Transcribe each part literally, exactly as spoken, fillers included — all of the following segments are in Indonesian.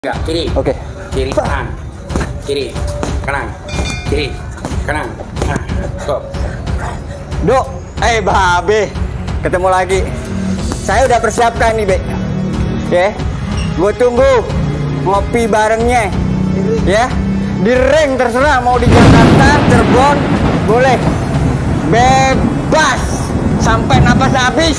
Enggak, kiri. Oke. Kiri, kanan. Kiri, kanan. Kiri, kanan. Nah, stop. Dok, eh Babe, ketemu lagi. Saya udah persiapkan nih, Be. Ya, gue tunggu ngopi barengnya. Ya, di ring terserah mau di Jakarta, Cirebon, boleh. Bebas sampai napas habis.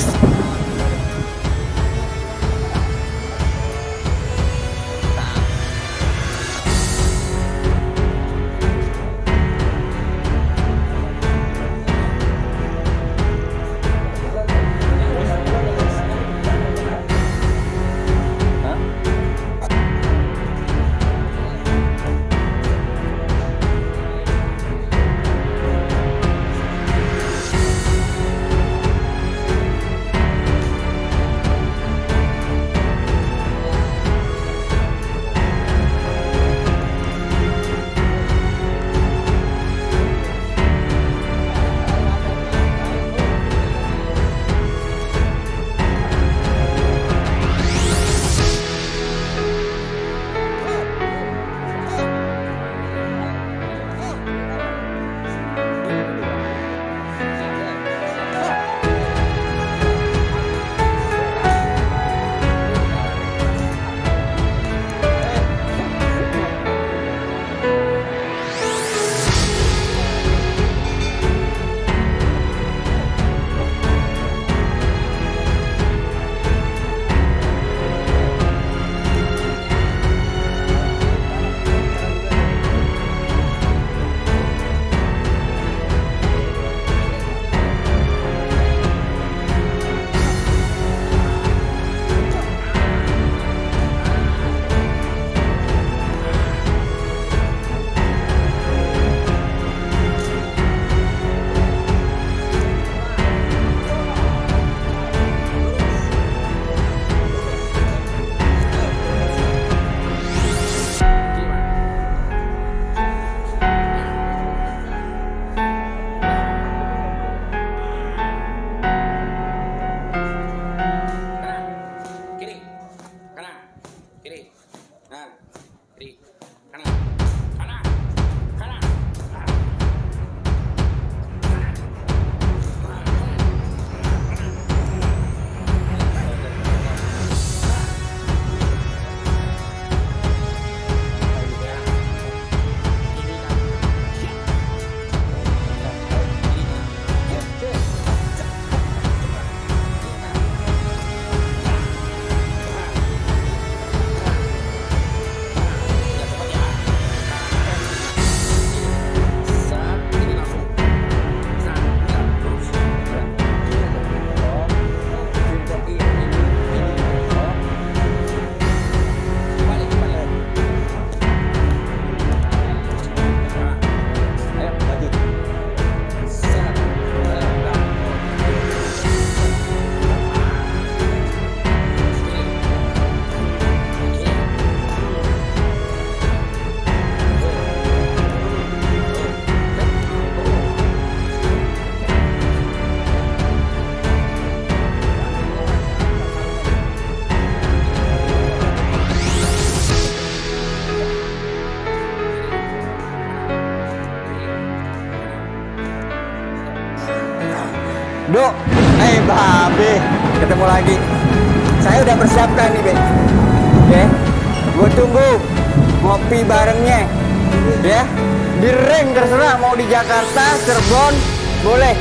Dok, eh Babe, ketemu lagi. Saya udah persiapkan nih, Be. Ya, gue tunggu ngopi barengnya. Ya, di ring terserah mau di Jakarta, Cirebon, boleh.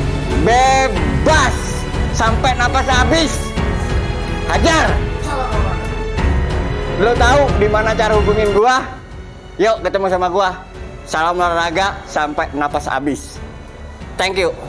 Bebas sampai napas habis. Hajar. Lo tahu di mana cara hubungin gua? Yuk ketemu sama gua. Salam olahraga sampai napas habis. Thank you.